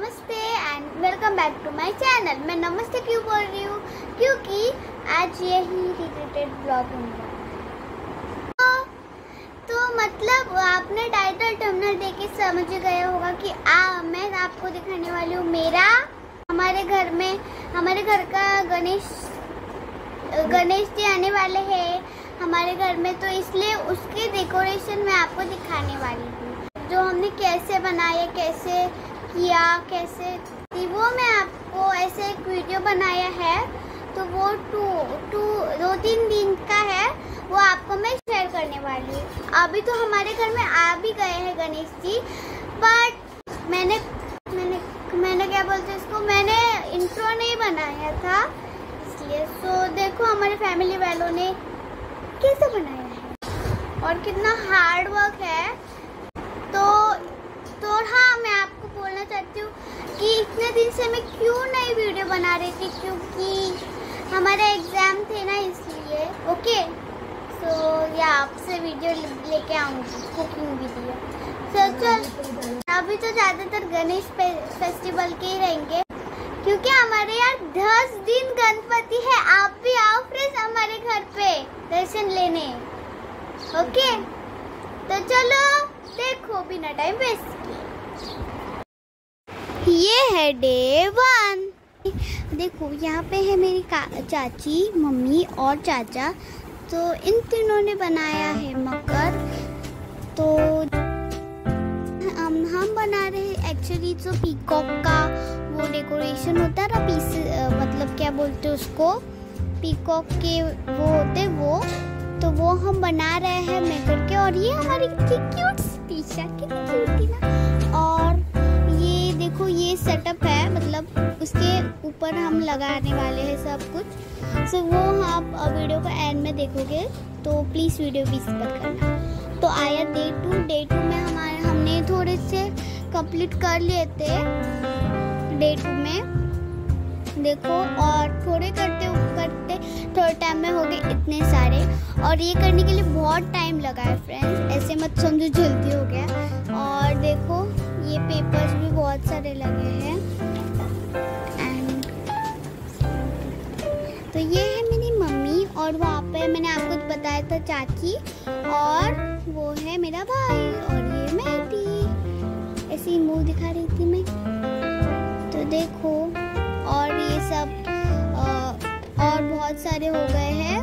नमस्ते and welcome back to my channel. मैं नमस्ते क्यों बोल रही हूँ? क्योंकि आज यही रिलेटेड ब्लॉग होगा। तो मतलब आपने टाइटल थंबनेल देख के समझ गया होगा कि मैं आपको दिखाने वाली हूँ हमारे घर का गणेश जी आने वाले हैं हमारे घर में, तो इसलिए उसके डेकोरेशन मैं आपको दिखाने वाली हूँ। जो हमने कैसे बनाया, कैसे किया, कैसे वो मैं आपको ऐसे एक वीडियो बनाया है, तो वो 2-3 दिन का है, वो आपको मैं शेयर करने वाली हूँ। अभी तो हमारे घर में आ भी गए हैं गणेश जी, बट मैंने क्या बोलते हैं इसको, मैंने इंट्रो नहीं बनाया था इसलिए। सो देखो हमारे फैमिली वालों ने कैसे बनाया है और कितना हार्ड वर्क है। तो हाँ, मैं आपको बोलना चाहती हूँ कि इतने दिन से मैं क्यों नई वीडियो बना रही थी, क्योंकि हमारे एग्जाम थे ना, इसलिए। ओके, सो या आपसे वीडियो लेके आऊँगी, कुकिंग वीडियो। सो चल, अभी तो ज़्यादातर गणेश फेस्टिवल के ही रहेंगे, क्योंकि हमारे यहाँ 10 दिन गणपति है। आप भी आओ फ्रेंड्स हमारे घर पे दर्शन लेने। ओके, तो चलो देखो बिना टाइम वेस्ट किए। ये है डे 1। देखो यहाँ पे है मेरी चाची, मम्मी और चाचा। तो इन तीनों ने बनाया है मकर। तो हम बना रहे हैं एक्चुअली जो पीकॉक का वो डेकोरेशन होता है ना, पीस मतलब क्या बोलते हैं उसको, पीकॉक के वो होते वो, तो वो हम बना रहे हैं मेकर के। और ये हमारी कितनी क्यूट टी-शर्ट, कितनी क्यूट थी ना। और ये देखो ये सेटअप है, मतलब उसके ऊपर हम लगाने वाले हैं सब कुछ। सो वो आप वीडियो को एंड में देखोगे, तो प्लीज़ वीडियो भी स्किप करना। तो आया डे 2 में हमने थोड़े से कंप्लीट कर लिए थे डे 2 में, देखो। और थोड़े करते थोड़े टाइम में हो गए इतने सारे, और ये करने के लिए बहुत टाइम लगा है फ्रेंड्स, ऐसे मत समझो जल्दी हो गया। और देखो ये पेपर्स भी बहुत सारे लगे हैं। एंड तो ये है मेरी मम्मी, और वहाँ पे मैंने आपको बताया था चाची, और वो है मेरा भाई, और ये मैं थी, ऐसे ही मुँह दिखा रही थी मैं। तो देखो, और ये सब और बहुत सारे हो गए हैं।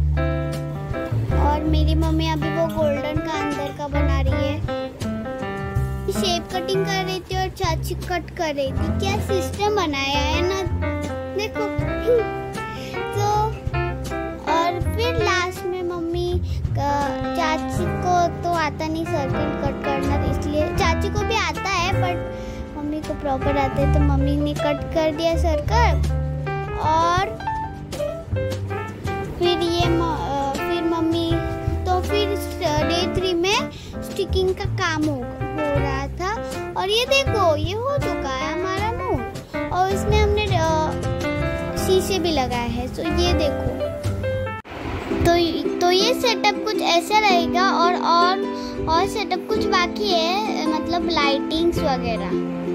और मेरी मम्मी अभी वो गोल्डन का अंदर का बना रही है, शेप कटिंग कर रही थी, और चाची कट कर रही थी। क्या सिस्टम बनाया है ना, देखो। तो और फिर लास्ट में मम्मी चाची को तो आता नहीं सर्कल कट करना, इसलिए चाची को भी आता है बट मम्मी को प्रॉपर आता है, तो मम्मी ने कट कर दिया सर्कल। और फिर मम्मी, तो फिर डे 3 में स्टिकिंग का काम हो रहा था। और ये देखो ये हो चुका है हमारा मुंह, और इसमें हमने शीशे भी लगाए हैं। सो ये देखो, तो ये सेटअप कुछ ऐसा रहेगा, और सेटअप कुछ बाकी है, मतलब लाइटिंग्स वगैरह।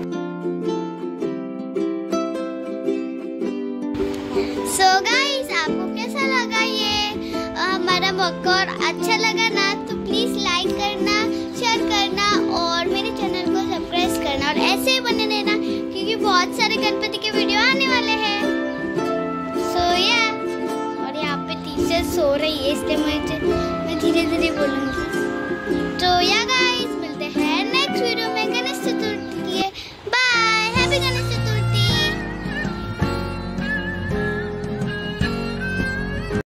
सो गाइस, आपको कैसा लगा ये हमारा मकर? अच्छा लगा ना, तो प्लीज लाइक करना, शेयर करना, और मेरे चैनल को सब्सक्राइब करना, और ऐसे ही बने रहना, क्योंकि बहुत सारे गणपति के वीडियो आने वाले हैं। सो या, और यहाँ पे टीचर सो रही है, इसलिए मैं धीरे धीरे बोलूँगी।